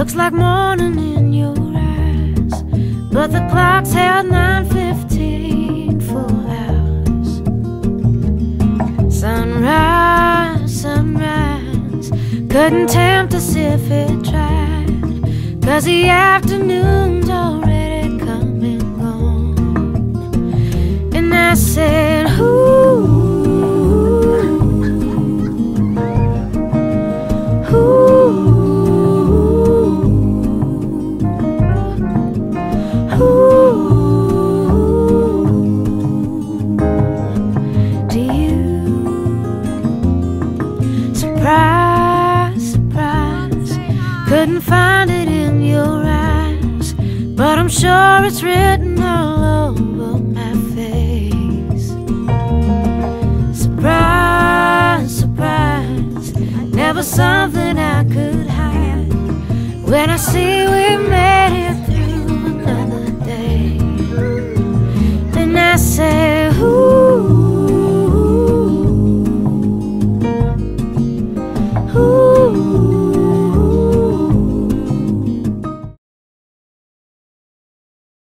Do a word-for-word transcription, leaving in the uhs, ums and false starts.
Looks like morning in your eyes, but the clock's held nine fifteen full hours. Sunrise, sunrise, couldn't tempt us if it tried, 'cause the afternoon's already come and gone. And I said, ooh, surprise, surprise, couldn't find it in your eyes, but I'm sure it's written all over my face. Surprise, surprise, never something I could hide. When I see we met